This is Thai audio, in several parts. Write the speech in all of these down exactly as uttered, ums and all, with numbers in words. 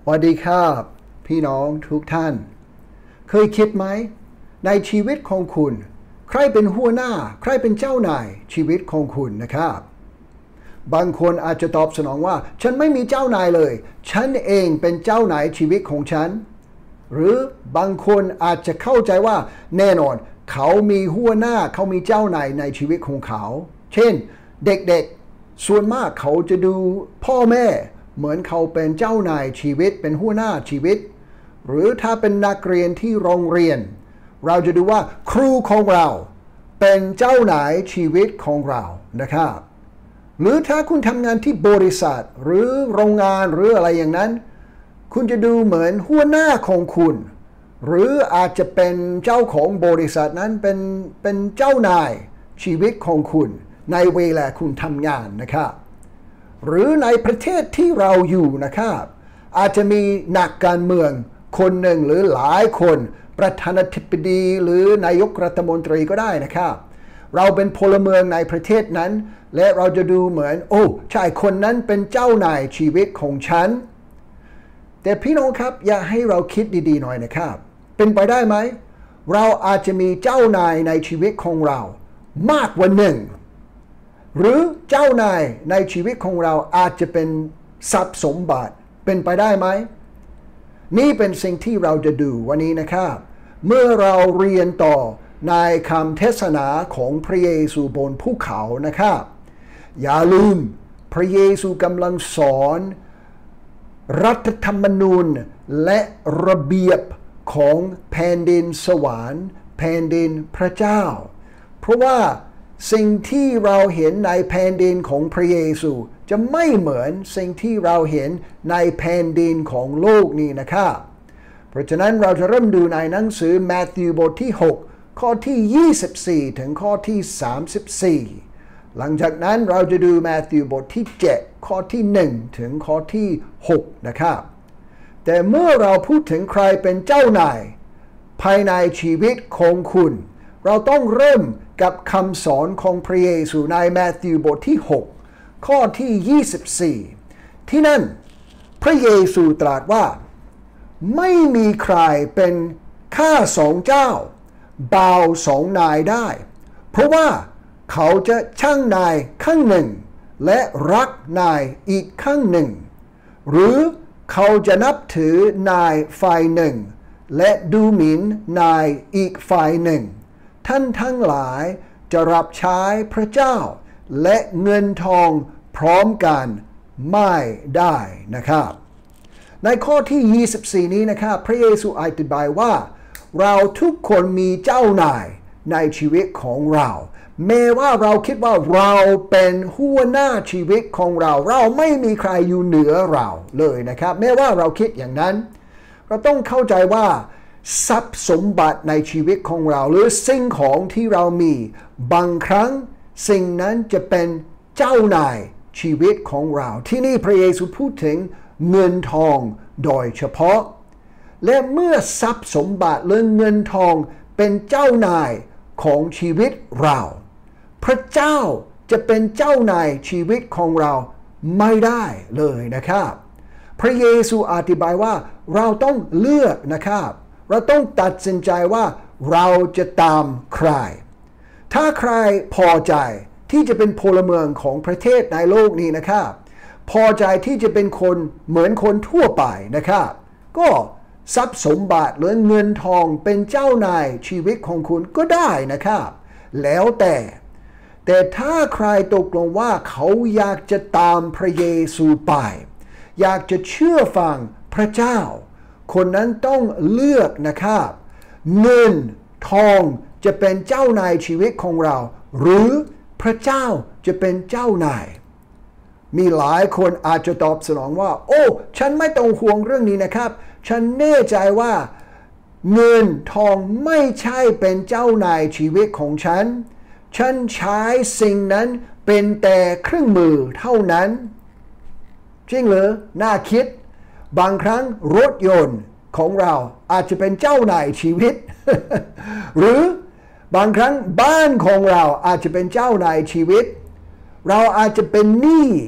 สวัสดีครับพี่น้องทุกท่านเคยคิดไหมในชีวิตของคุณใครเป็นหัวหน้าใครเป็นเจ้านายชีวิตของคุณนะครับบางคนอาจจะตอบสนองว่าฉันไม่มีเจ้านายเลยฉันเองเป็นเจ้านายชีวิตของฉันหรือบางคนอาจจะเข้าใจว่าแน่นอนเขามีหัวหน้าเขามีเจ้านายในชีวิตของเขาเช่นเด็กๆส่วนมากเขาจะดูพ่อแม่เหมือนเขาเป็นเจ้านายชีวิตเป็นหัวหน้าชีวิตหรือถ้าเป็นนักเรียนที่โรงเรียนเราจะดูว่าครูของเราเป็นเจ้านายชีวิตของเรานะครับหรือถ้าคุณทำงานที่บริษัทหรือโรงงานหรืออะไรอย่างนั้นคุณจะดูเหมือนหัวหน้าของคุณหรืออาจจะเป็นเจ้าของบริษัทนั้นเป็นเป็นเจ้านายชีวิตของคุณในเวลาคุณทำงานนะครับหรือในประเทศที่เราอยู่นะครับอาจจะมีนักการเมืองคนหนึ่งหรือหลายคนประธานาธิบดีหรือนายกรัฐมนตรีก็ได้นะครับเราเป็นพลเมืองในประเทศนั้นและเราจะดูเหมือนโอ้ใช่คนนั้นเป็นเจ้านายชีวิตของฉันแต่พี่น้องครับอยากให้เราคิดดีๆหน่อยนะครับเป็นไปได้ไหมเราอาจจะมีเจ้านายในชีวิตของเรามากกว่าหนึ่งหรือเจ้านายในชีวิตของเราอาจจะเป็นทรัพย์สมบัติเป็นไปได้ไหมนี่เป็นสิ่งที่เราจะดูวันนี้นะครับเมื่อเราเรียนต่อในคำเทศนาของพระเยซูบนภูเขานะครับอย่าลืมพระเยซูกำลังสอนรัฐธรรมนูญและระเบียบของแผ่นดินสวรรค์แผ่นดินพระเจ้าเพราะว่าสิ่งที่เราเห็นในแผ่นดินของพระเยซูจะไม่เหมือนสิ่งที่เราเห็นในแผ่นดินของโลกนี้นะครับเพราะฉะนั้นเราจะเริ่มดูในหนังสือมัทธิวบทที่หกข้อที่ยี่สิบสี่ถึงข้อที่สามสิบสี่หลังจากนั้นเราจะดูมัทธิวบทที่เจ็ดข้อที่หนึ่งถึงข้อที่หกนะครับแต่เมื่อเราพูดถึงใครเป็นเจ้านายภายในชีวิตของคุณเราต้องเริ่มกับคำสอนของพระเยซูในมัทธิวบทที่หกข้อที่ยี่สิบสี่ที่นั่นพระเยซูตรัสว่าไม่มีใครเป็นข้าสองเจ้าบ่าวสองนายได้เพราะว่าเขาจะชังนายข้างหนึ่งและรักนายอีกข้างหนึ่งหรือเขาจะนับถือนายฝ่ายหนึ่งและดูหมิ่นนายอีกฝ่ายหนึ่งท่านทั้งหลายจะรับใช้พระเจ้าและเงินทองพร้อมกันไม่ได้นะครับในข้อที่ยี่สิบสี่นี้นะครับพระเยซูอธิบายว่าเราทุกคนมีเจ้านายในชีวิตของเราแม้ว่าเราคิดว่าเราเป็นหัวหน้าชีวิตของเราเราไม่มีใครอยู่เหนือเราเลยนะครับแม้ว่าเราคิดอย่างนั้นเราต้องเข้าใจว่าทรัพย์สมบัติในชีวิตของเราหรือสิ่งของที่เรามีบางครั้งสิ่งนั้นจะเป็นเจ้านายชีวิตของเราที่นี่พระเยซูพูดถึงเงินทองโดยเฉพาะและเมื่อทรัพย์สมบัติหรือเงินทองเป็นเจ้านายของชีวิตเราพระเจ้าจะเป็นเจ้านายชีวิตของเราไม่ได้เลยนะครับพระเยซูอธิบายว่าเราต้องเลือกนะครับเราต้องตัดสินใจว่าเราจะตามใครถ้าใครพอใจที่จะเป็นพลเมืองของประเทศในโลกนี้นะครับพอใจที่จะเป็นคนเหมือนคนทั่วไปนะครับก็ทรัพย์สมบัติหรือเงินทองเป็นเจ้านายชีวิตของคุณก็ได้นะครับแล้วแต่แต่ถ้าใครตกลงว่าเขาอยากจะตามพระเยซูไปอยากจะเชื่อฟังพระเจ้าคนนั้นต้องเลือกนะครับเงินทองจะเป็นเจ้านายชีวิตของเราหรือพระเจ้าจะเป็นเจ้านายมีหลายคนอาจจะตอบสนองว่าโอ้ฉันไม่ต้องห่วงเรื่องนี้นะครับฉันแน่ใจว่าเงินทองไม่ใช่เป็นเจ้านายชีวิตของฉันฉันใช้สิ่งนั้นเป็นแต่เครื่องมือเท่านั้นจริงเหรอน่าคิดบางครั้งรถยนต์ของเราอาจจะเป็นเจ้านายชีวิต หรือบางครั้งบ้านของเราอาจจะเป็นเจ้านายชีวิตเราอาจจะเป็นหนี้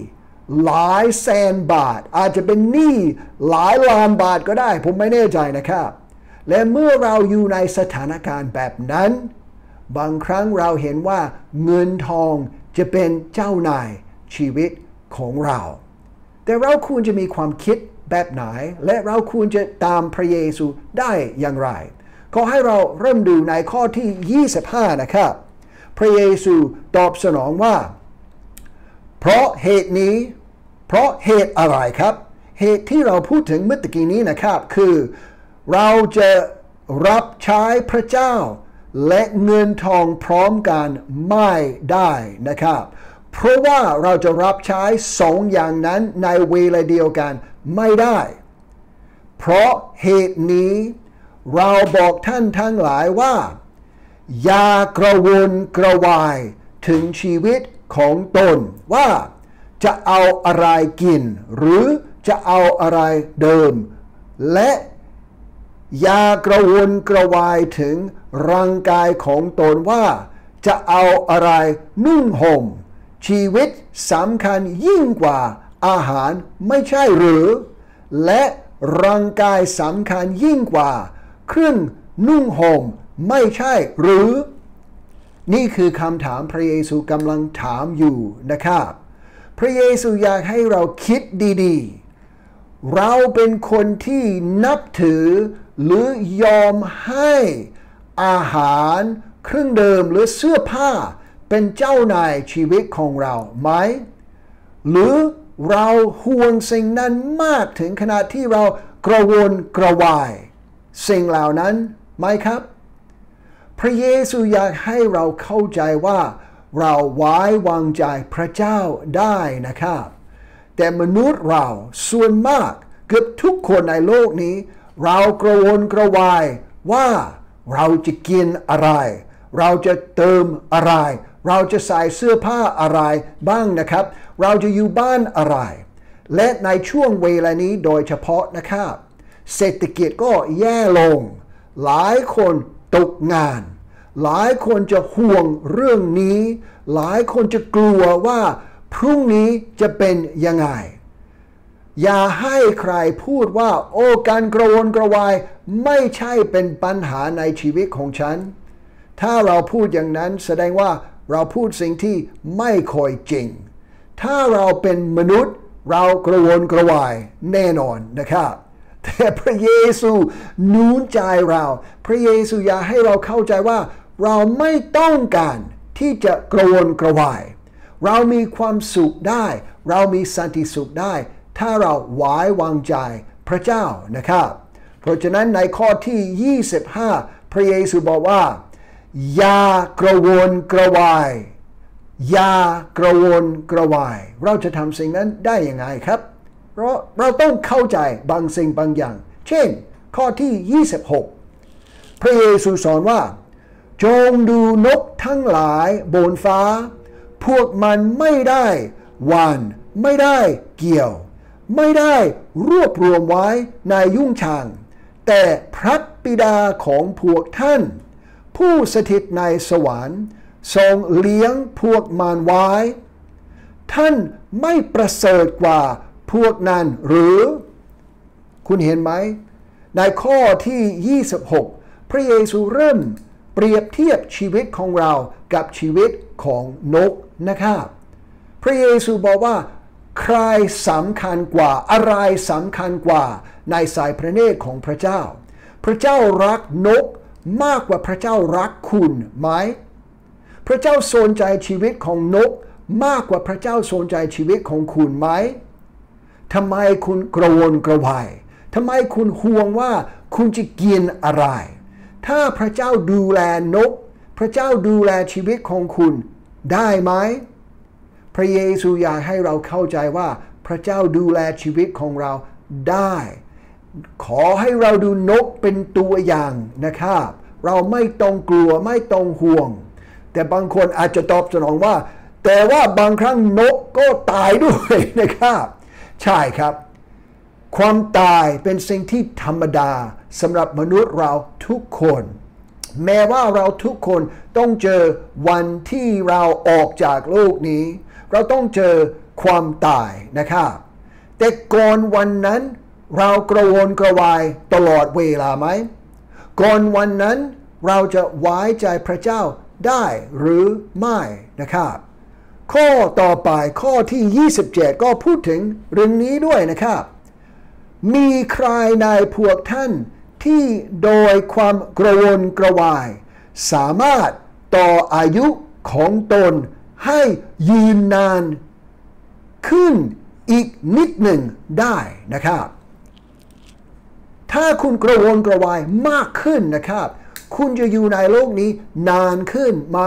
หลายแสนบาทอาจจะเป็นหนี้หลายล้านบาทก็ได้ผมไม่แน่ใจนะครับและเมื่อเราอยู่ในสถานการณ์แบบนั้นบางครั้งเราเห็นว่าเงินทองจะเป็นเจ้านายชีวิตของเราแต่เราควรจะมีความคิดแบบไหนและเราควรจะตามพระเยซูได้อย่างไรขอให้เราเริ่มดูในข้อที่ยี่สิบห้านะครับพระเยซูตอบสนองว่าเพราะเหตุนี้เพราะเหตุอะไรครับเหตุที่เราพูดถึงเมื่อกี้นี้นะครับคือเราจะรับใช้พระเจ้าและเงินทองพร้อมกันไม่ได้นะครับเพราะว่าเราจะรับใช้สองอย่างนั้นในเวลาเดียวกันไม่ได้เพราะเหตุนี้เราบอกท่านทั้งหลายว่าอย่ากระวนกระวายถึงชีวิตของตนว่าจะเอาอะไรกินหรือจะเอาอะไรเดิมและอย่ากระวนกระวายถึงร่างกายของตนว่าจะเอาอะไรนุ่งห่มชีวิตสำคัญยิ่งกว่าอาหารไม่ใช่หรือและร่างกายสำคัญยิ่งกว่าเครื่องนุ่งห่มไม่ใช่หรือนี่คือคำถามพระเยซูกำลังถามอยู่นะครับพระเยซูอยากให้เราคิดดีๆเราเป็นคนที่นับถือหรือยอมให้อาหารเครื่องดื่มหรือเสื้อผ้าเป็นเจ้านายชีวิตของเราไหมหรือเราห่วงสิ่งนั้นมากถึงขนาดที่เรากระวนกระวายสิ่งเหล่านั้นไหมครับพระเยซูอยากให้เราเข้าใจว่าเราไว้วางใจพระเจ้าได้นะครับแต่มนุษย์เราส่วนมากเกือบทุกคนในโลกนี้เรากระวนกระวายว่าเราจะกินอะไรเราจะเติมอะไรเราจะใส่เสื้อผ้าอะไรบ้างนะครับเราจะอยู่บ้านอะไรและในช่วงเวลานี้โดยเฉพาะนะครับเศรษฐกิจก็แย่ลงหลายคนตกงานหลายคนจะห่วงเรื่องนี้หลายคนจะกลัวว่าพรุ่งนี้จะเป็นยังไงอย่าให้ใครพูดว่าโอ้การกระวนกระวายไม่ใช่เป็นปัญหาในชีวิตของฉันถ้าเราพูดอย่างนั้นแสดงว่าเราพูดสิ่งที่ไม่ค่อยจริงถ้าเราเป็นมนุษย์เรากระวนกระวายแน่นอนนะครับแต่พระเยซูนูนใจเราพระเยซูอยากให้เราเข้าใจว่าเราไม่ต้องการที่จะกระวนกระวายเรามีความสุขได้เรามีสันติสุขได้ถ้าเราไว้วางใจพระเจ้านะครับเพราะฉะนั้นในข้อที่ยี่สิบห้าพระเยซูบอกว่าอย่ากระวนกระวายอย่ากระวนกระวายเราจะทำสิ่งนั้นได้ยังไงครับเพราะเราต้องเข้าใจบางสิ่งบางอย่างเช่นข้อที่ยี่สิบหกพระเยซูสอนว่าจงดูนกทั้งหลายบนฟ้าพวกมันไม่ได้หว่านไม่ได้เกี่ยวไม่ได้รวบรวมไว้ในยุ้งฉางแต่พระบิดาของพวกท่านผู้สถิตในสวรรค์ทรงเลี้ยงพวกมันไว้ท่านไม่ประเสริฐกว่าพวกนั้นหรือคุณเห็นไหมในข้อที่ยี่สิบหกพระเยซูเริ่มเปรียบเทียบชีวิตของเรากับชีวิตของนกนะครับพระเยซูบอกว่าใครสำคัญกว่าอะไรสำคัญกว่าในสายพระเนตรของพระเจ้าพระเจ้ารักนกมากกว่าพระเจ้ารักคุณไหมพระเจ้าสนใจชีวิตของนกมากกว่าพระเจ้าสนใจชีวิตของคุณไหมทำไมคุณกระวนกระวายทำไมคุณห่วงว่าคุณจะกินอะไรถ้าพระเจ้าดูแลนกพระเจ้าดูแลชีวิตของคุณได้ไหมพระเยซูอยากให้เราเข้าใจว่าพระเจ้าดูแลชีวิตของเราได้ขอให้เราดูนกเป็นตัวอย่างนะครับเราไม่ต้องกลัวไม่ต้องห่วงแต่บางคนอาจจะตอบสนองว่าแต่ว่าบางครั้งนกก็ตายด้วยนะครับใช่ครับความตายเป็นสิ่งที่ธรรมดาสำหรับมนุษย์เราทุกคนแม้ว่าเราทุกคนต้องเจอวันที่เราออกจากโลกนี้เราต้องเจอความตายนะครับแต่ก่อนวันนั้นเรากระวนกระวายตลอดเวลาไหมก่อนวันนั้นเราจะไว้ใจพระเจ้าได้หรือไม่นะครับข้อต่อไปข้อที่ยี่สิบเจ็ดก็พูดถึงเรื่องนี้ด้วยนะครับมีใครในพวกท่านที่โดยความกระวนกระวายสามารถต่ออายุของตนให้ยืนนานขึ้นอีกนิดหนึ่งได้นะครับถ้าคุณกระวนกระวายมากขึ้นนะครับคุณจะอยู่ในโลกนี้นานขึ้นไหม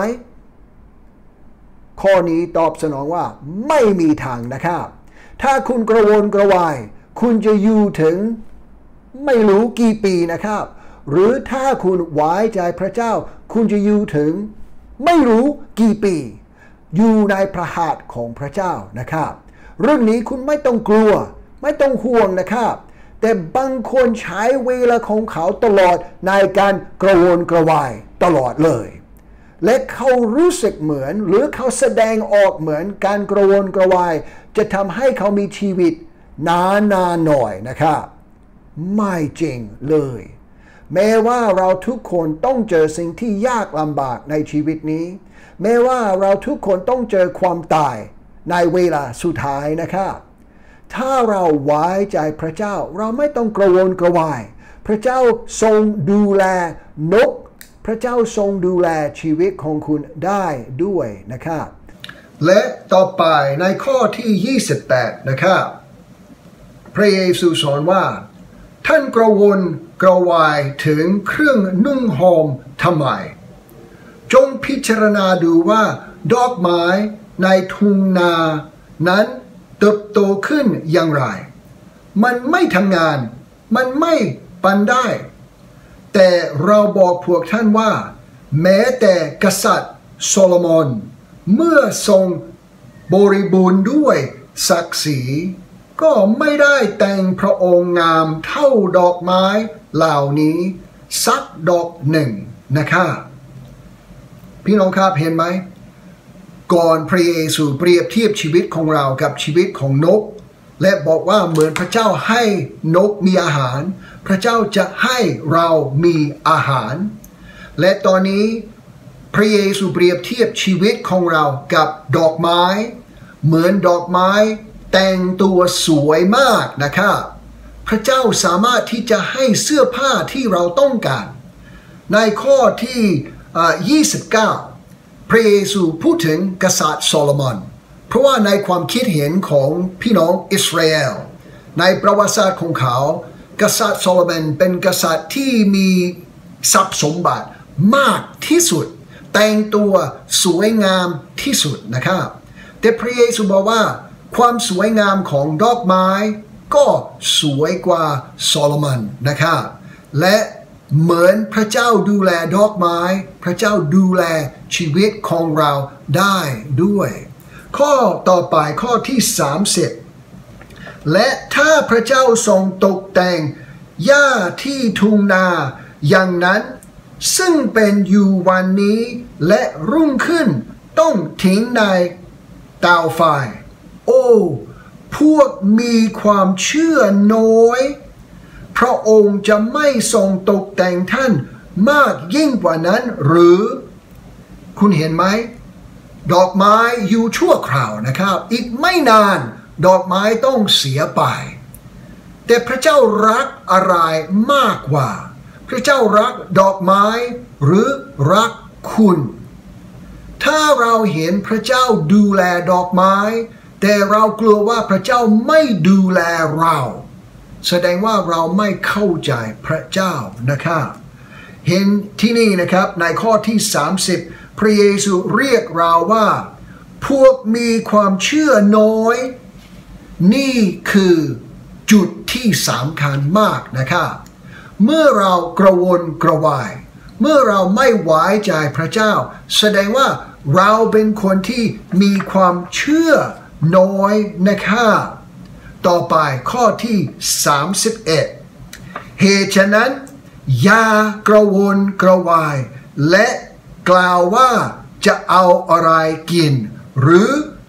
ข้อนี้ตอบสนองว่าไม่มีทางนะครับถ้าคุณกระวนกระวายคุณจะอยู่ถึงไม่รู้กี่ปีนะครับหรือถ้าคุณไว้ใจพระเจ้าคุณจะอยู่ถึงไม่รู้กี่ปีอยู่ในพระหัตถ์ของพระเจ้านะครับเรื่องนี้คุณไม่ต้องกลัวไม่ต้องห่วงนะครับแต่บางคนใช้เวลาของเขาตลอดในการกระวนกระวายตลอดเลยและเขารู้สึกเหมือนหรือเขาแสดงออกเหมือนการกระวนกระวายจะทำให้เขามีชีวิตนานๆหน่อยนะครับไม่จริงเลยแม้ว่าเราทุกคนต้องเจอสิ่งที่ยากลำบากในชีวิตนี้แม้ว่าเราทุกคนต้องเจอความตายในเวลาสุดท้ายนะครับถ้าเราไว้ใจพระเจ้าเราไม่ต้องกระวนกระวายพระเจ้าทรงดูแลนกพระเจ้าทรงดูแลชีวิตของคุณได้ด้วยนะครับและต่อไปในข้อที่ยี่สิบแปดนะครับพระเยซูสอนว่าท่านกระวนกระวายถึงเครื่องนุ่งห่มทำไมจงพิจารณาดูว่าดอกไม้ในทุ่งนานั้นเติบโตขึ้นอย่างไรมันไม่ทำงานมันไม่ปันได้แต่เราบอกพวกท่านว่าแม้แต่กษัตริย์โซโลมอนเมื่อทรงบริบูรณ์ด้วยศักดิ์ศรีก็ไม่ได้แต่งพระองค์งามเท่าดอกไม้เหล่านี้สักดอกหนึ่งนะครับพี่น้องครับเห็นไหมก่อนพระเยซูเปรียบเทียบชีวิตของเรากับชีวิตของนกและบอกว่าเหมือนพระเจ้าให้นกมีอาหารพระเจ้าจะให้เรามีอาหารและตอนนี้พระเยซูเปรียบเทียบชีวิตของเรากับดอกไม้เหมือนดอกไม้แต่งตัวสวยมากนะครับพระเจ้าสามารถที่จะให้เสื้อผ้าที่เราต้องการในข้อที่ยี่สิบเก้าพระเยซูพูดถึงกษัตริย์โซโลมอนเพราะว่าในความคิดเห็นของพี่น้องอิสราเอลในประวัติศาสตร์ของเขากษัตริย์โซโลมอนเป็นกษัตริย์ที่มีทรัพย์สมบัติมากที่สุดแต่งตัวสวยงามที่สุดนะครับแต่พระเยซูบอกว่าความสวยงามของดอกไม้ก็สวยกว่าโซโลมอนนะครับและเหมือนพระเจ้าดูแลดอกไม้พระเจ้าดูแลชีวิตของเราได้ด้วยข้อต่อไปข้อที่สามสิบและถ้าพระเจ้าทรงตกแต่งหญ้าที่ทุ่งนาอย่างนั้นซึ่งเป็นอยู่วันนี้และรุ่งขึ้นต้องทิ้งในเตาไฟโอ้พวกมีความเชื่อน้อยพระองค์จะไม่ทรงตกแต่งท่านมากยิ่งกว่านั้นหรือคุณเห็นไหมดอกไม้อยู่ชั่วคราวนะครับอีกไม่นานดอกไม้ต้องเสียไปแต่พระเจ้ารักอะไรมากกว่าพระเจ้ารักดอกไม้หรือรักคุณถ้าเราเห็นพระเจ้าดูแลดอกไม้แต่เรากลัวว่าพระเจ้าไม่ดูแลเราแสดงว่าเราไม่เข้าใจพระเจ้านะครับเห็นที่นี่นะครับในข้อที่สามสิบพระเยซูเรียกเราว่าพวกมีความเชื่อน้อยนี่คือจุดที่สำคัญมากนะครับเมื่อเรากระวนกระวายเมื่อเราไม่ไว้ใจพระเจ้าแสดงว่าเราเป็นคนที่มีความเชื่อน้อยนะครับต่อไปข้อที่สามสิบเอ็ดเหตุฉะนั้นอย่ากระวนกระวายและกล่าวว่าจะเอาอะไรกินหรือ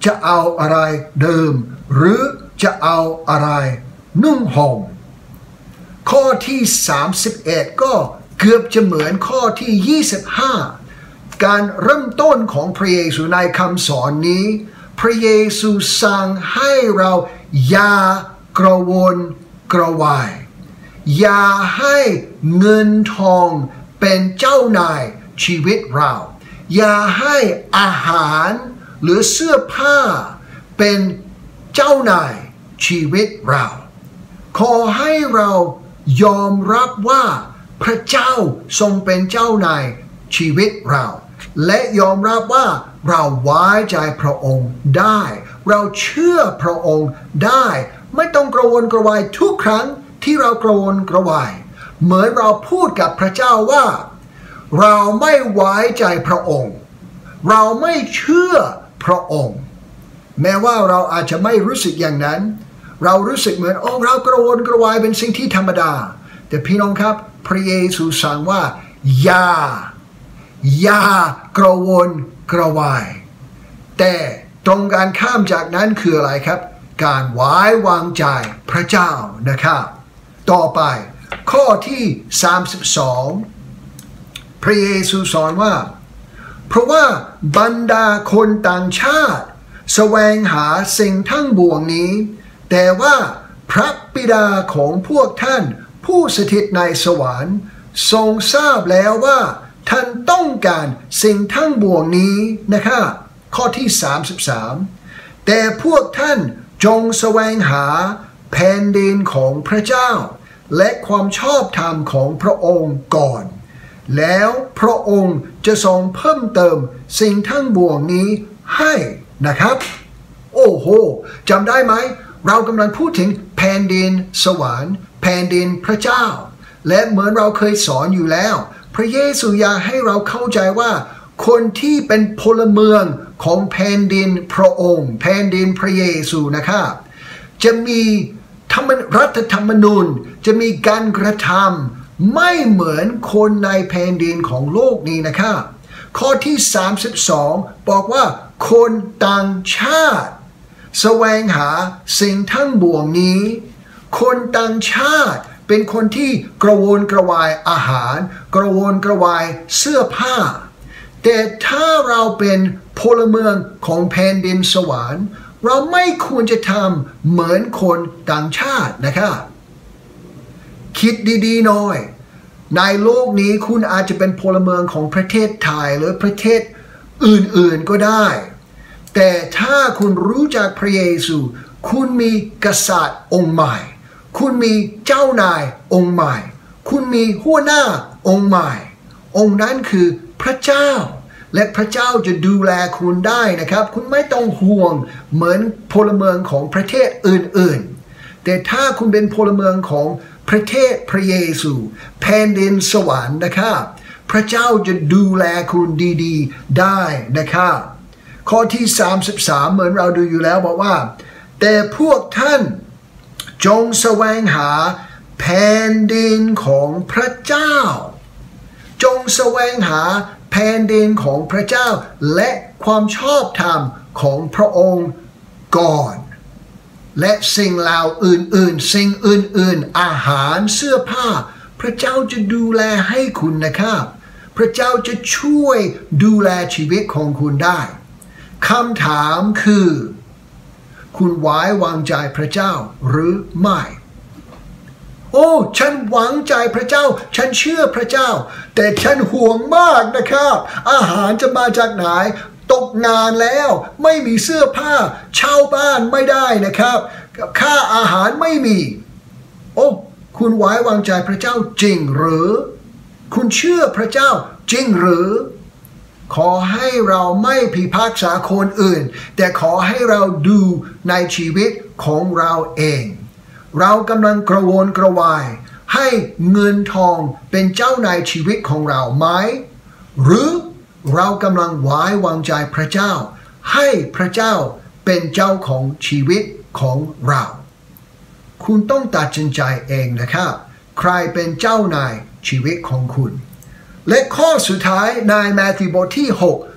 จะเอาอะไรดื่มหรือจะเอาอะไรนุ่งห่มข้อที่สามสิบเอ็ดก็เกือบจะเหมือนข้อที่ยี่สิบห้าการเริ่มต้นของพระเยซูในคำสอนนี้พระเยซูสั่งให้เราอย่ากระวนกระวายอย่าให้เงินทองเป็นเจ้านายชีวิตเราอย่าให้อาหารหรือเสื้อผ้าเป็นเจ้านายชีวิตเราขอให้เรายอมรับว่าพระเจ้าทรงเป็นเจ้านายชีวิตเราและยอมรับว่าเราไว้ใจพระองค์ได้เราเชื่อพระองค์ได้ไม่ต้องกระวนกระวายทุกครั้งที่เรากระวนกระวายเหมือนเราพูดกับพระเจ้าว่าเราไม่ไว้ใจพระองค์เราไม่เชื่อพระองค์แม้ว่าเราอาจจะไม่รู้สึกอย่างนั้นเรารู้สึกเหมือนโอ้เรากระวนกระวายเป็นสิ่งที่ธรรมดาแต่พี่น้องครับพระเยซูสั่งว่าอย่าอย่ากระวนกระวายแต่ตรงกันข้ามจากนั้นคืออะไรครับการไว้วางใจพระเจ้านะครับต่อไปข้อที่สามสิบสองพระเยซูสอนว่าเพราะว่าบรรดาคนต่างชาติแสวงหาสิ่งทั้งปวงนี้แต่ว่าพระบิดาของพวกท่านผู้สถิตในสวรรค์ทรงทราบแล้วว่าท่านต้องการสิ่งทั้งปวงนี้นะครับข้อที่สามสิบสามแต่พวกท่านจงแสวงหาแผ่นดินของพระเจ้าและความชอบธรรมของพระองค์ก่อนแล้วพระองค์จะทรงเพิ่มเติมสิ่งทั้งปวงนี้ให้นะครับโอ้โหจำได้ไหมเรากำลังพูดถึงแผ่นดินสวรรค์แผ่นดินพระเจ้าและเหมือนเราเคยสอนอยู่แล้วพระเยซูอยากให้เราเข้าใจว่าคนที่เป็นพลเมืองของแผ่นดินพระองค์แผ่นดินพระเยซูนะครับจะมีธรรมรัฐธรรมนูญจะมีการกระทำไม่เหมือนคนในแผ่นดินของโลกนี้นะครับข้อที่สามสิบสองบอกว่าคนต่างชาติแสวงหาสิ่งทั้งปวงนี้คนต่างชาติเป็นคนที่กระวนกระวายอาหารกระวนกระวายเสื้อผ้าแต่ถ้าเราเป็นพลเมืองของแผ่นดินสวรรค์เราไม่ควรจะทำเหมือนคนต่างชาตินะครับคิดดีๆหน่อยในโลกนี้คุณอาจจะเป็นพลเมืองของประเทศไทยหรือประเทศอื่นๆก็ได้แต่ถ้าคุณรู้จักพระเยซูคุณมีกษัตริย์องค์ใหม่คุณมีเจ้านายองค์ใหม่คุณมีหัวหน้าองค์ใหม่องค์นั้นคือพระเจ้าและพระเจ้าจะดูแลคุณได้นะครับคุณไม่ต้องห่วงเหมือนพลเมืองของประเทศอื่นๆแต่ถ้าคุณเป็นพลเมืองของประเทศพระเยซูแผ่นดินสวรรค์นะครับพระเจ้าจะดูแลคุณดีๆได้นะครับข้อที่สามสิบสามเหมือนเราดูอยู่แล้วบอกว่าแต่พวกท่านจงแสวงหาแผ่นดินของพระเจ้าจงแสวงหาแผ่นดินของพระเจ้าและความชอบธรรมของพระองค์ก่อนและสิ่งเหล่าอื่นๆสิ่งอื่นๆอาหารเสื้อผ้าพระเจ้าจะดูแลให้คุณนะครับพระเจ้าจะช่วยดูแลชีวิตของคุณได้คำถามคือคุณไว้วางใจพระเจ้าหรือไม่โอ้ฉันหวังใจพระเจ้าฉันเชื่อพระเจ้าแต่ฉันห่วงมากนะครับอาหารจะมาจากไหนตกงานแล้วไม่มีเสื้อผ้าเช่าบ้านไม่ได้นะครับค่าอาหารไม่มีโอ้คุณไว้วางใจพระเจ้าจริงหรือคุณเชื่อพระเจ้าจริงหรือขอให้เราไม่พิพากษาคนอื่นแต่ขอให้เราดูในชีวิตของเราเองเรากำลังกระวนกระวายให้เงินทองเป็นเจ้านายชีวิตของเราไหมหรือเรากำลังไว้วางใจพระเจ้าให้พระเจ้าเป็นเจ้าของชีวิตของเราคุณต้องตัดสินใจเองนะครับใครเป็นเจ้านายชีวิตของคุณและข้อสุดท้ายในมัทธิวบทที่หก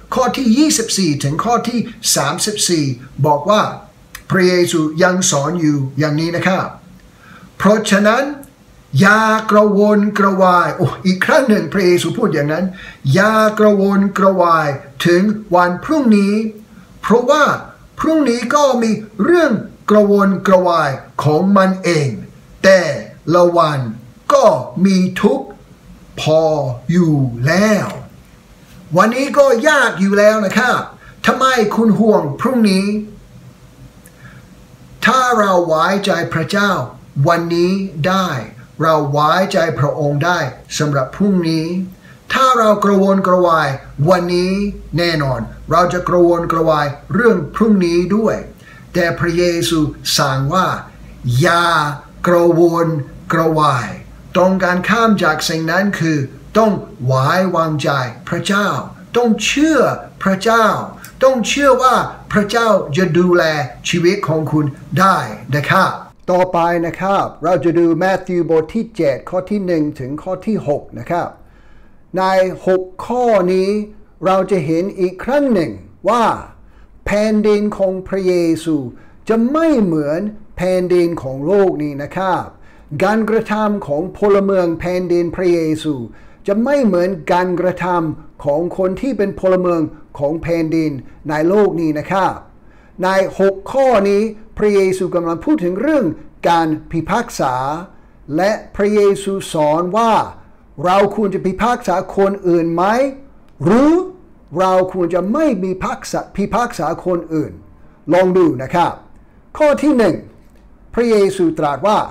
ข้อที่ยี่สิบสี่ถึงข้อที่สามสิบสี่บอกว่าพระเยซูยังสอนอยู่อย่างนี้นะครับเพราะฉะนั้นอย่ากระวนกระวายโอ้อีกครั้งหนึ่งพระเยซูพูดอย่างนั้นอย่ากระวนกระวายถึงวันพรุ่งนี้เพราะว่าพรุ่งนี้ก็มีเรื่องกระวนกระวายของมันเองแต่ละวันก็มีทุกข์พออยู่แล้ววันนี้ก็ยากอยู่แล้วนะครับทำไมคุณห่วงพรุ่งนี้ถ้าเราไว้ใจพระเจ้าวันนี้ได้เราไว้ใจพระองค์ได้สำหรับพรุ่งนี้ถ้าเรากระวนกระวายวันนี้แน่นอนเราจะกระวนกระวายเรื่องพรุ่งนี้ด้วยแต่พระเยซูสั่งว่าอย่ากระวนกระวายตรงการข้ามจากสิ่งนั้นคือต้องไว้วางใจพระเจ้าต้องเชื่อพระเจ้าต้องเชื่อว่าพระเจ้าจะดูแลชีวิตของคุณได้นะครับต่อไปนะครับเราจะดูมัทธิวบทที่เจ็ดข้อที่หนึ่งถึงข้อที่หกนะครับในหกข้อนี้เราจะเห็นอีกครั้งหนึ่งว่าแผ่นดินของพระเยซูจะไม่เหมือนแผ่นดินของโลกนี้นะครับการกระทำของพลเมืองแผ่นดินพระเยซูจะไม่เหมือนการกระทำของคนที่เป็นพลเมืองของแผ่นดินในโลกนี้นะครับในหกข้อนี้พระเยซูกำลังพูดถึงเรื่องการพิพากษาและพระเยซูสอนว่าเราควรจะพิพากษาคนอื่นไหมหรือเราควรจะไม่มีพิพากษาคนอื่นลองดูนะครับข้อที่หนึ่งพระเยซูตรัสว่า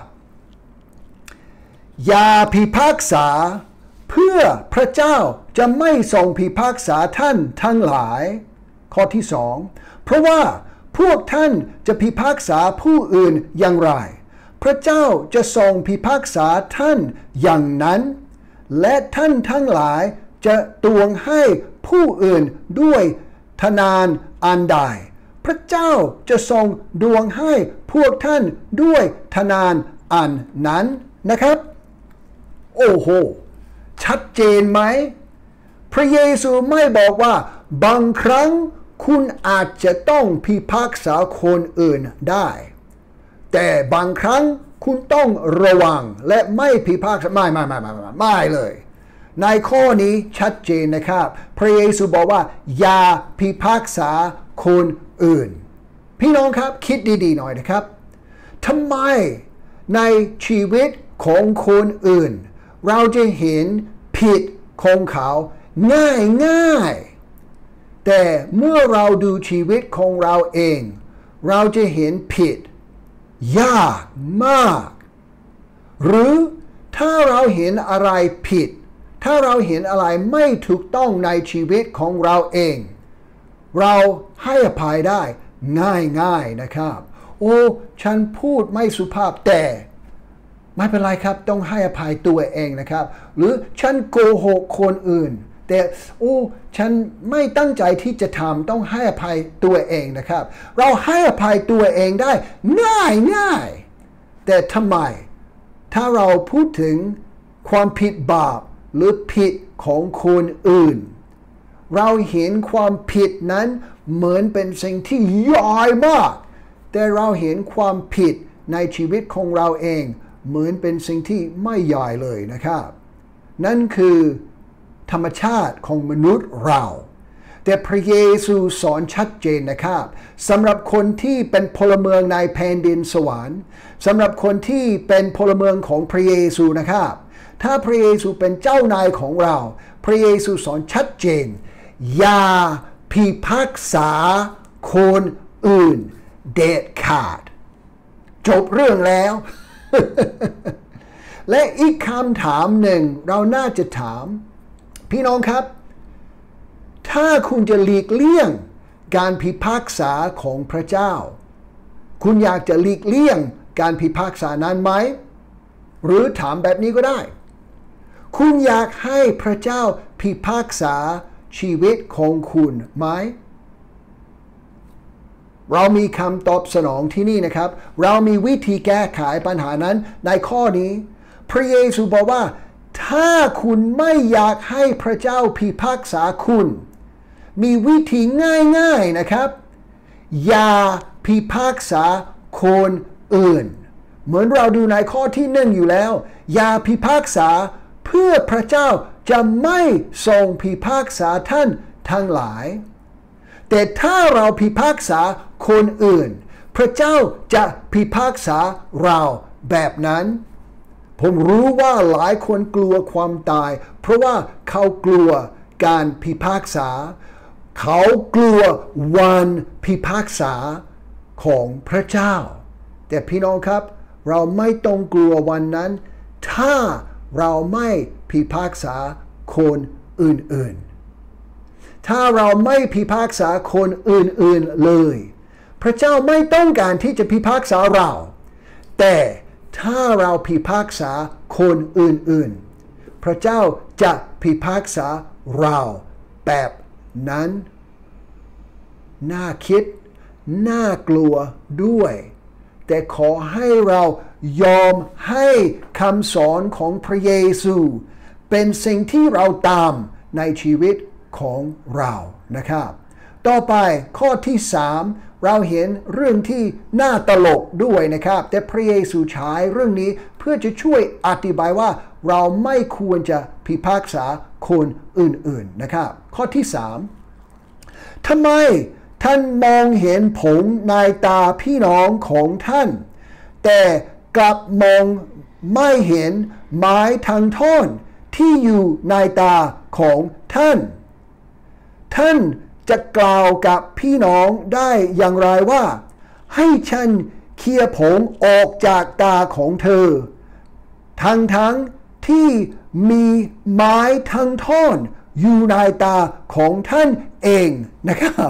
อย่าพิพากษาเพื่อพระเจ้าจะไม่ทรงพิพากษาท่านทั้งหลายข้อที่สองเพราะว่าพวกท่านจะพิพากษาผู้อื่นอย่างไรพระเจ้าจะทรงพิพากษาท่านอย่างนั้นและท่านทั้งหลายจะตวงให้ผู้อื่นด้วยทนานอันใดพระเจ้าจะทรงดวงให้พวกท่านด้วยทนานอันนั้นนะครับโอ้โหชัดเจนไหมพระเยซูไม่บอกว่าบางครั้งคุณอาจจะต้องพิพากษาคนอื่นได้แต่บางครั้งคุณต้องระวังและไม่พิพากษาไม่ไม่ไม่ไม่ไม่ไม่เลยในข้อนี้ชัดเจนนะครับพระเยซูบอกว่าอย่าพิพากษาคนอื่นพี่น้องครับคิดดีๆหน่อยนะครับทำไมในชีวิตของคนอื่นเราจะเห็นผิดของเขาง่ายง่ายแต่เมื่อเราดูชีวิตของเราเองเราจะเห็นผิดยากมากหรือถ้าเราเห็นอะไรผิดถ้าเราเห็นอะไรไม่ถูกต้องในชีวิตของเราเองเราให้อภัยได้ง่ายๆนะครับโอ้ฉันพูดไม่สุภาพแต่ไม่เป็นไรครับต้องให้อภัยตัวเองนะครับหรือฉันโกหกคนอื่นแต่โอ้ฉันไม่ตั้งใจที่จะทำต้องให้อภัยตัวเองนะครับเราให้อภัยตัวเองได้ง่ายง่ายแต่ทำไมถ้าเราพูดถึงความผิดบาปหรือผิดของคนอื่นเราเห็นความผิดนั้นเหมือนเป็นสิ่งที่ใหญ่มากแต่เราเห็นความผิดในชีวิตของเราเองเหมือนเป็นสิ่งที่ไม่ใหญ่เลยนะครับนั่นคือธรรมชาติของมนุษย์เราแต่พระเยซูสอนชัดเจนนะครับสำหรับคนที่เป็นพลเมืองในแผ่นดินสวรรค์สำหรับคนที่เป็นพลเมืองของพระเยซูนะครับถ้าพระเยซูเป็นเจ้านายของเราพระเยซูสอนชัดเจนอย่าพิพากษาคนอื่นเด็ดขาดจบเรื่องแล้ว และอีกคำถามหนึ่งเราน่าจะถามพี่น้องครับถ้าคุณจะหลีกเลี่ยงการพิพากษาของพระเจ้าคุณอยากจะหลีกเลี่ยงการพิพากษานั้นไหมหรือถามแบบนี้ก็ได้คุณอยากให้พระเจ้าพิพากษาชีวิตของคุณไหมเรามีคำตอบสนองที่นี่นะครับเรามีวิธีแก้ไขปัญหานั้นในข้อนี้พระเยซูบอกว่าถ้าคุณไม่อยากให้พระเจ้าพิพากษาคุณมีวิธีง่ายๆนะครับอย่าพิพากษาคนอื่นเหมือนเราดูในข้อที่หนึ่งอยู่แล้วอย่าพิพากษาเพื่อพระเจ้าจะไม่ทรงพิพากษาท่านทั้งหลายแต่ถ้าเราพิพากษาคนอื่นพระเจ้าจะพิพากษาเราแบบนั้นผมรู้ว่าหลายคนกลัวความตายเพราะว่าเขากลัวการพิพากษาเขากลัววันพิพากษาของพระเจ้าแต่พี่น้องครับเราไม่ต้องกลัววันนั้นถ้าเราไม่พิพากษาคนอื่นๆถ้าเราไม่พิพากษาคนอื่นๆเลยพระเจ้าไม่ต้องการที่จะพิพากษาเราแต่ถ้าเราพิพากษาคนอื่นๆพระเจ้าจะพิพากษาเราแบบนั้นน่าคิดน่ากลัวด้วยแต่ขอให้เรายอมให้คำสอนของพระเยซูเป็นสิ่งที่เราตามในชีวิตของเรานะครับต่อไปข้อที่สามเราเห็นเรื่องที่น่าตลกด้วยนะครับแต่พระเยซูใช้เรื่องนี้เพื่อจะช่วยอธิบายว่าเราไม่ควรจะพิพากษาคนอื่นๆนะครับข้อที่สามทำไมท่านมองเห็นผงในตาพี่น้องของท่านแต่กลับมองไม่เห็นไม้ทางท่อนที่อยู่ในตาของท่านท่านจะกล่าวกับพี่น้องได้อย่างไรว่าให้ฉันเคลียร์ผงออกจากตาของเธอทั้งทั้งที่มีไม้ทั้งท่อนอยู่ในตาของท่านเองนะครับ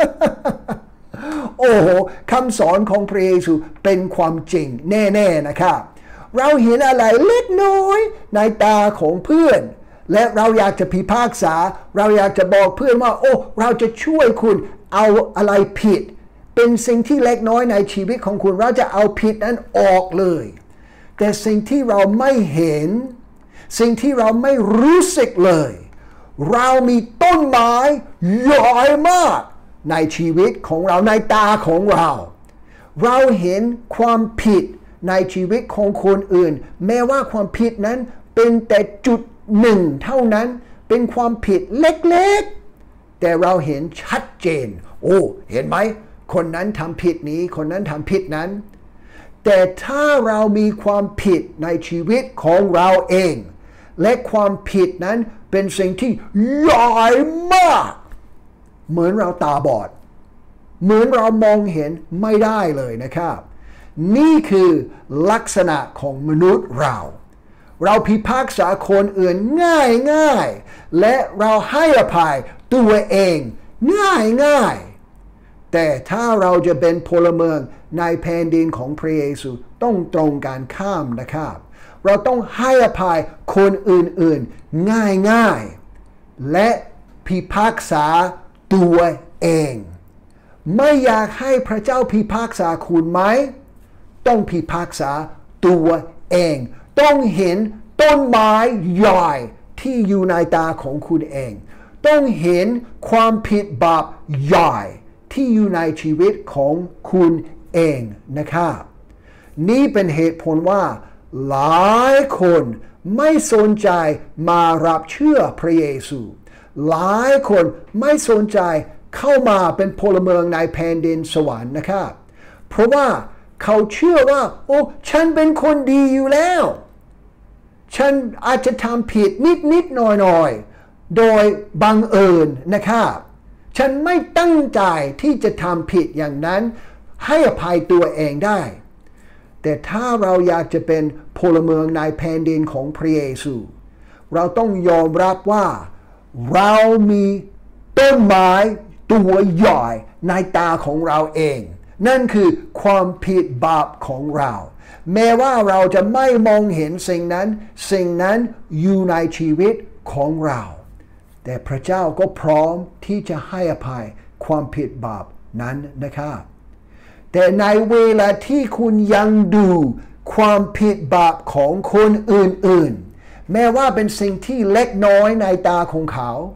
โอ้โหคำสอนของพระเยซูเป็นความจริงแน่ๆนะครับเราเห็นอะไรเล็กน้อยในตาของเพื่อนและเราอยากจะพิพากษาเราอยากจะบอกเพื่อนว่าโอ้เราจะช่วยคุณเอาอะไรผิดเป็นสิ่งที่เล็กน้อยในชีวิตของคุณเราจะเอาผิดนั้นออกเลยแต่สิ่งที่เราไม่เห็นสิ่งที่เราไม่รู้สึกเลยเรามีต้นไม้ใหญ่มากในชีวิตของเราในตาของเราเราเห็นความผิดในชีวิตของคนอื่นแม้ว่าความผิดนั้นเป็นแต่จุดหนึ่งเท่านั้นเป็นความผิดเล็กๆแต่เราเห็นชัดเจนโอ้เห็นไหมคนนั้นทำผิดนี้คนนั้นทำผิดนั้นแต่ถ้าเรามีความผิดในชีวิตของเราเองและความผิดนั้นเป็นสิ่งที่ใหญ่มากเหมือนเราตาบอดเหมือนเรามองเห็นไม่ได้เลยนะครับนี่คือลักษณะของมนุษย์เราเราพิพากษาคนอื่นง่ายง่ายและเราให้อภัยตัวเองง่ายง่ายแต่ถ้าเราจะเป็นพลเมืองในแผ่นดินของพระเยซูต้องตรงกันข้ามนะครับเราต้องให้อภัยคนอื่นๆง่ายง่ายและพิพากษาตัวเองไม่อยากให้พระเจ้าพิพากษาคุณไหมต้องพิพากษาตัวเองต้องเห็นต้นไม้ใหญ่ที่อยู่ในตาของคุณเองต้องเห็นความผิดบาปใหญ่ที่อยู่ในชีวิตของคุณเองนะครับนี่เป็นเหตุผลว่าหลายคนไม่สนใจมารับเชื่อพระเยซูหลายคนไม่สนใจเข้ามาเป็นพลเมืองในแผ่นดินสวรรค์นะครับเพราะว่าเขาเชื่อว่าโอ้ฉันเป็นคนดีอยู่แล้วฉันอาจจะทำผิดนิดนิดหน่อยหน่อยโดยบังเอิญนะครับฉันไม่ตั้งใจที่จะทำผิดอย่างนั้นให้อภัยตัวเองได้แต่ถ้าเราอยากจะเป็นพลเมืองในแผ่นดินของพระเยซูเราต้องยอมรับว่าเรามีต้นไม้ตัวใหญ่ในตาของเราเองนั่นคือความผิดบาปของเราแม้ว่าเราจะไม่มองเห็นสิ่งนั้นสิ่งนั้นอยู่ในชีวิตของเราแต่พระเจ้าก็พร้อมที่จะให้อภัยความผิดบาปนั้นนะครับแต่ในเวลาที่คุณยังดูความผิดบาปของคนอื่นๆแม้ว่าเป็นสิ่งที่เล็กน้อยในตาของเขา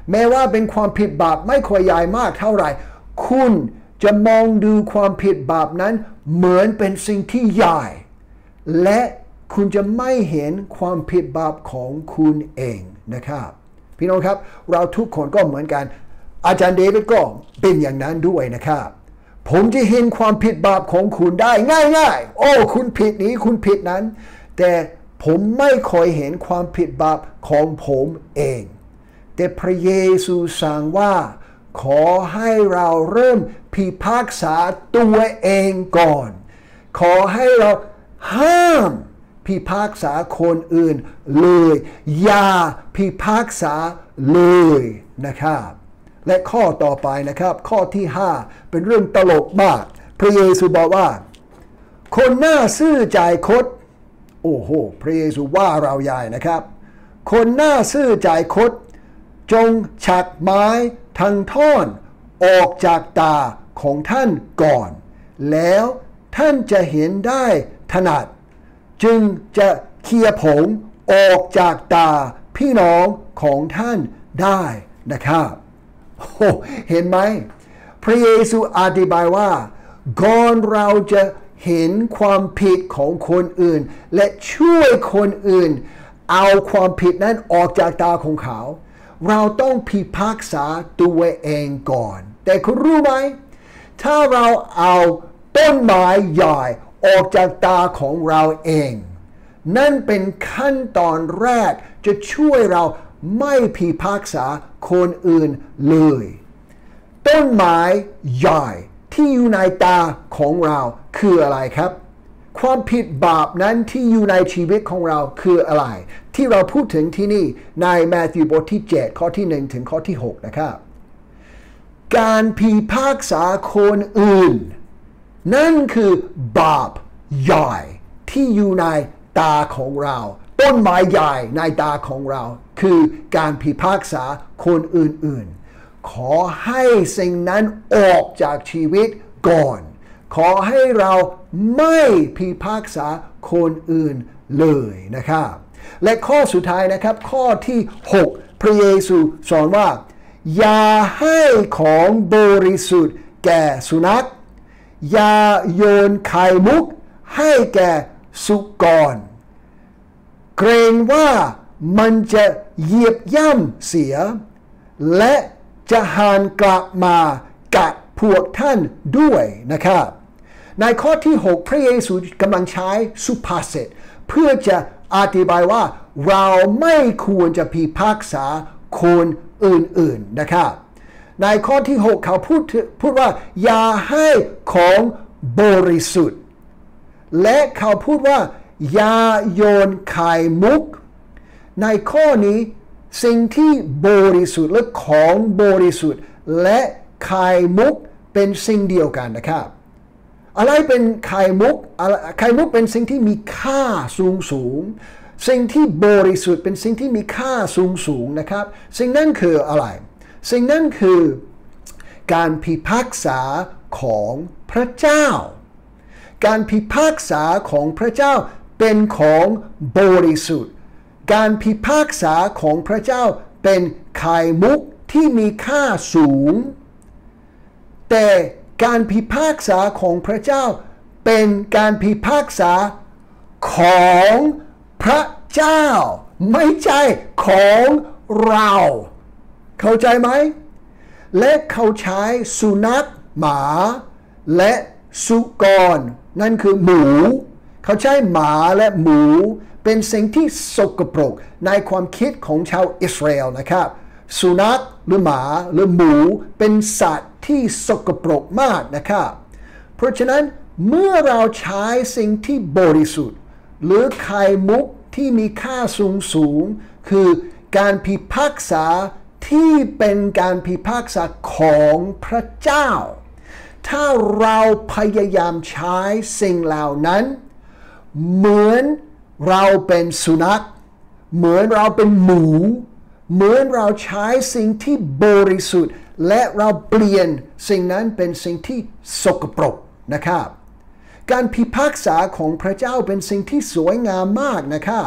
แม้ว่าเป็นความผิดบาปไม่ค่อยใหญ่มากเท่าไหร่คุณจะมองดูความผิดบาปนั้นเหมือนเป็นสิ่งที่ใหญ่และคุณจะไม่เห็นความผิดบาปของคุณเองนะครับพี่น้องครับเราทุกคนก็เหมือนกันอาจารย์เดวิดก็เป็นอย่างนั้นด้วยนะครับผมจะเห็นความผิดบาปของคุณได้ง่ายๆโอ้คุณผิดนี้คุณผิดนั้นแต่ผมไม่ค่อยเห็นความผิดบาปของผมเองแต่พระเยซูสั่งว่าขอให้เราเริ่มพิพากษาตัวเองก่อนขอให้เราห้ามพิพากษาคนอื่นเลยอย่าพิพากษาเลยนะครับและข้อต่อไปนะครับข้อที่ห้าเป็นเรื่องตลกมากพระเยซูบอกว่าคนหน้าซื่อจ่ายคดโอ้โหพระเยซูว่าเราใหญ่นะครับคนหน้าซื่อจ่ายคดจงฉักไม้ทั้งท่อนออกจากตาของท่านก่อนแล้วท่านจะเห็นได้ถนัดจึงจะเคลียร์ผงออกจากตาพี่น้องของท่านได้นะครับโอ้เห็นไหมพระเยซูอธิบายว่าก่อนเราจะเห็นความผิดของคนอื่นและช่วยคนอื่นเอาความผิดนั้นออกจากตาของเขาเราต้องพิพากษาตัวเองก่อนแต่คุณรู้ไหมถ้าเราเอาต้นไม้ใหญ่ออกจากตาของเราเองนั่นเป็นขั้นตอนแรกจะช่วยเราไม่พิพากษาคนอื่นเลยต้นไม้ใหญ่ที่อยู่ในตาของเราคืออะไรครับความผิดบาปนั้นที่อยู่ในชีวิตของเราคืออะไรที่เราพูดถึงที่นี่ในมัทธิวบทที่เจ็ดข้อที่หนึ่งถึงข้อที่หกนะครับการพิพากษาคนอื่นนั่นคือบาปใหญ่ที่อยู่ในตาของเราต้นไม้ใหญ่ในตาของเราคือการพิพากษาคนอื่นๆขอให้สิ่งนั้นออกจากชีวิตก่อนขอให้เราไม่พิพากษาคนอื่นเลยนะครับและข้อสุดท้ายนะครับข้อที่หกพระเยซูสอนว่าอย่าให้ของบริสุทธิ์แก่สุนัขอย่าโยนไข่มุกให้แก่สุกรเกรงว่ามันจะเหยียบย่ำเสียและจะหันกลับมากัดพวกท่านด้วยนะครับในข้อที่หกพระเยซูกำลังใช้สุภาษิตเพื่อจะอธิบายว่าเราไม่ควรจะพิพากษาคนอื่นๆนะครับในข้อที่หกเขาพูดพูดว่าอย่าให้ของบริสุทธิ์และเขาพูดว่าอย่าโยนไข่มุกในข้อนี้สิ่งที่บริสุทธิ์และของบริสุทธิ์และไข่มุกเป็นสิ่งเดียวกันนะครับอะไรเป็นไข่มุกไข่มุกเป็นสิ่งที่มีค่าสูงสูงสิ่งที่บริสุทธิ์เป็นสิ่งที่มีค่าสูงสูงนะครับสิ่งนั้นคืออะไรสิ่งนั้นคือการพิพากษาของพระเจ้าการพิพากษาของพระเจ้าเป็นของบริสุทธิ์การพิพากษาของพระเจ้าเป็นไข่มุกที่มีค่าสูงแต่การพิพากษาของพระเจ้าเป็นการพิพากษาของพระเจ้าไม่ใช่ของเราเข้าใจไหมและเขาใช้สุนัขหมาและสุกรนั่นคือหมูเขาใช้หมาและหมูเป็นสิ่งที่สกปรกในความคิดของชาวอิสราเอลนะครับสุนัขหรือหมาหรือหมูเป็นสัตว์ที่สกปรกมากนะครับเพราะฉะนั้นเมื่อเราใช้สิ่งที่บริสุทธิ์หรือไข่มุกที่มีค่าสูงสูงคือการพิพากษาที่เป็นการพิพากษาของพระเจ้าถ้าเราพยายามใช้สิ่งเหล่านั้นเหมือนเราเป็นสุนัขเหมือนเราเป็นหมูเหมือนเราใช้สิ่งที่บริสุทธิ์และเราเปลี่ยนสิ่งนั้นเป็นสิ่งที่สกปรกนะครับการพิพากษาของพระเจ้าเป็นสิ่งที่สวยงามมากนะครับ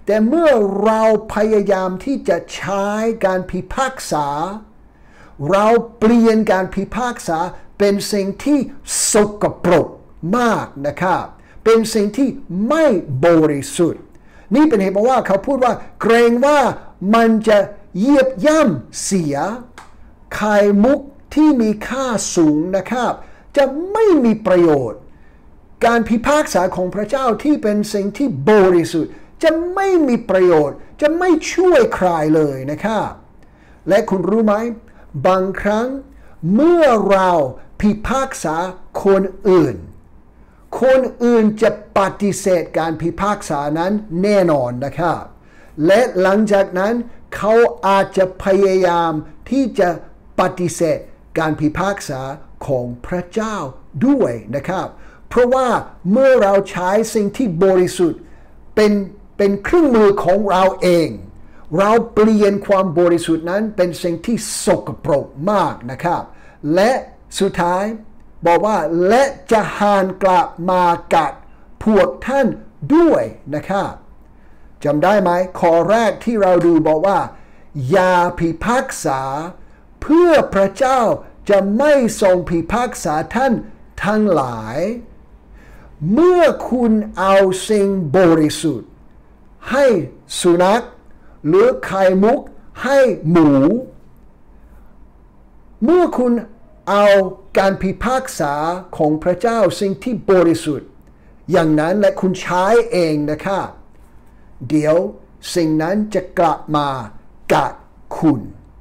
แต่เมื่อเราพยายามที่จะใช้การพิพากษาเราเปลี่ยนการพิพากษาเป็นสิ่งที่สกปรกมากนะครับเป็นสิ่งที่ไม่บริสุทธิ์นี่เป็นเหตุผลว่าเขาพูดว่าเกรงว่ามันจะเหยียบย่ำเสียไข่มุกที่มีค่าสูงนะครับจะไม่มีประโยชน์การพิพากษาของพระเจ้าที่เป็นสิ่งที่บริสุทธิ์จะไม่มีประโยชน์จะไม่ช่วยใครเลยนะครับและคุณรู้ไหมบางครั้งเมื่อเราพิพากษาคนอื่นคนอื่นจะปฏิเสธการพิพากษานั้นแน่นอนนะครับและหลังจากนั้นเขาอาจจะพยายามที่จะปฏิเสธการพิพากษาของพระเจ้าด้วยนะครับเพราะว่าเมื่อเราใช้สิ่งที่บริสุทธิ์เป็นเป็นเครื่องมือของเราเองเราเปลี่ยนความบริสุทธิ์นั้นเป็นสิ่งที่สกปรกมากนะครับและสุดท้ายบอกว่าและจะหานกลับมากัดพวกท่านด้วยนะครับจำได้ไหมข้อแรกที่เราดูบอกว่าอย่าพิพากษาเพื่อพระเจ้าจะไม่ทรงพิพากษาท่านทั้งหลายเมื่อคุณเอาสิ่งบริสุทธิ์ให้สุนัขหรือไข่มุกให้หมูเมื่อคุณเอาการพิพากษาของพระเจ้าสิ่งที่บริสุทธิ์อย่างนั้นและคุณใช้เองนะครับเดี๋ยวสิ่งนั้นจะกลับมากัดคุณ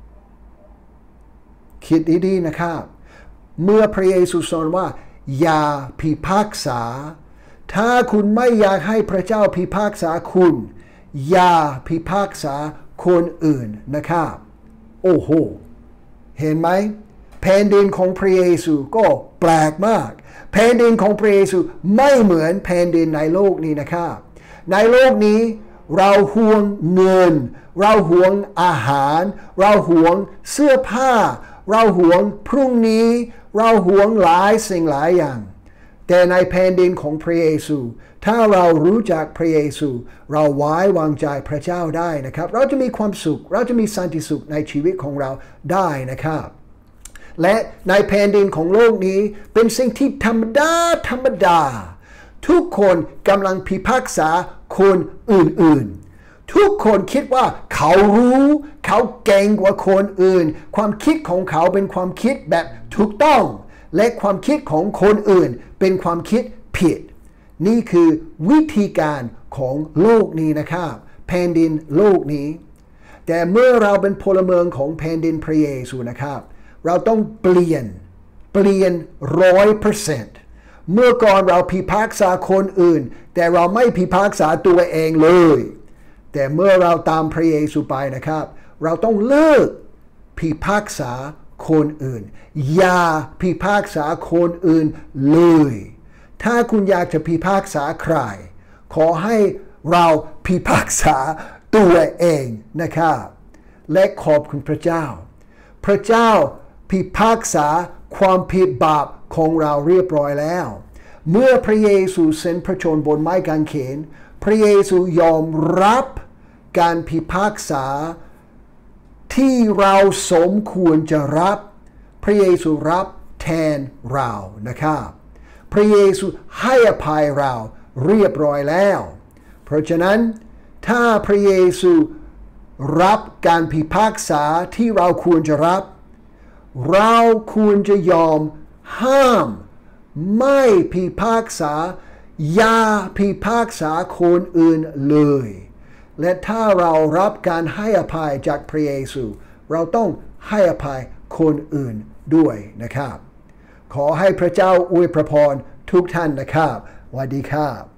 คิดดีๆนะครับเมื่อพระเยซูสอนว่าอย่าพิพากษาถ้าคุณไม่อยากให้พระเจ้าพิพากษาคุณอย่าพิพากษาคนอื่นนะครับโอ้โหเห็นไหมแผ่นดินของพระเยซูก็แปลกมากแผ่นดินของพระเยซูไม่เหมือนแผ่นดินในโลกนี้นะครับในโลกนี้เราห่วงเงินเราห่วงอาหารเราห่วงเสื้อผ้าเราห่วงพรุ่งนี้เราห่วงหลายสิ่งหลายอย่างแต่ในแผ่นดินของพระเยซูถ้าเรารู้จักพระเยซูเราไว้วางใจพระเจ้าได้นะครับเราจะมีความสุขเราจะมีสันติสุขในชีวิตของเราได้นะครับและในแผ่นดินของโลกนี้เป็นสิ่งที่ธรรมดาธรรมดาทุกคนกำลังพิพากษาคนอื่นๆทุกคนคิดว่าเขารู้เขาเก่งกว่าคนอื่นความคิดของเขาเป็นความคิดแบบถูกต้องและความคิดของคนอื่นเป็นความคิดผิดนี่คือวิธีการของโลกนี้นะครับแผ่นดินโลกนี้แต่เมื่อเราเป็นพลเมืองของแผ่นดินพระเยซูนะครับเราต้องเปลี่ยนเปลี่ยนร้อยเปอร์เซ็นต์เมื่อก่อนเราพิพากษาคนอื่นแต่เราไม่พิพากษาตัวเองเลยแต่เมื่อเราตามพระเยซูไปนะครับเราต้องเลิกพิพากษาคนอื่นอย่าพิพากษาคนอื่นเลยถ้าคุณอยากจะพิพากษาใครขอให้เราพิพากษาตัวเองนะครับและขอบคุณพระเจ้าพระเจ้าพิพากษาความผิดบาปของเราเรียบร้อยแล้วเมื่อพระเยซูเส้นพระชนม์บนไม้กางเขนพระเยซูยอมรับการพิพากษาที่เราสมควรจะรับพระเยซูรับแทนเรานะครับพระเยซูให้อภัยเราเรียบร้อยแล้วเพราะฉะนั้นถ้าพระเยซูรับการพิพากษาที่เราควรจะรับเราควรจะยอมห้ามไม่พิพากษาอย่าพิพากษาคนอื่นเลยและถ้าเรารับการให้อภัยจากพระเยซูเราต้องให้อภัยคนอื่นด้วยนะครับขอให้พระเจ้าอวยพรทุกท่านนะครับสวัสดีครับ